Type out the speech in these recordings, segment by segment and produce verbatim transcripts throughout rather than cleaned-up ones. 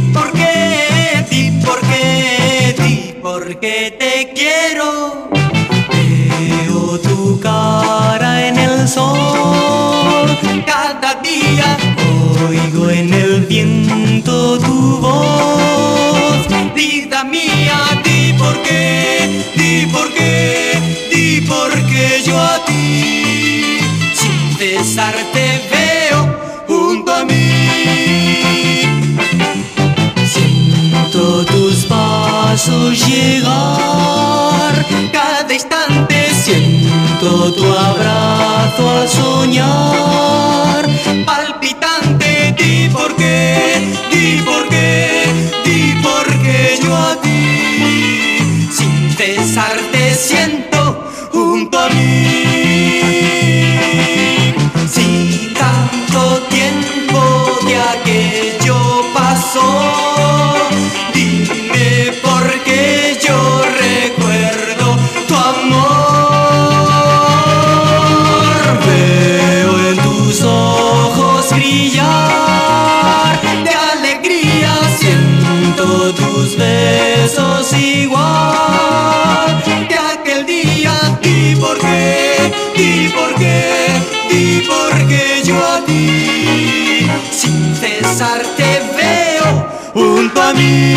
por qué, di por qué, di por qué te quiero. Veo tu cara en el sol, cada día oigo en el viento tu voz. Vida mía, di por qué, di por qué, di por qué yo a ti, sin cesar te veo junto a mí. Siento tus pasos llegar, cada instante siento tu abrazo al soñar. Palpitante, di por qué, di por qué, di por qué yo a ti, sin cesar te siento junto a mí. Si tanto tiempo de aquello pasó, dime por qué yo recuerdo tu amor. Veo en tus ojos brillar de alegría, siento tus besos igual de aquel día. Di por qué, di por qué, di por qué yo a ti, sin cesar te veo junto a mí.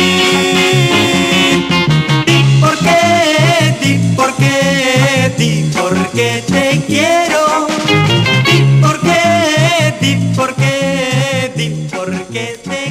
Di por qué, di por qué, di por qué te quiero. Di por qué, di por qué, di por qué te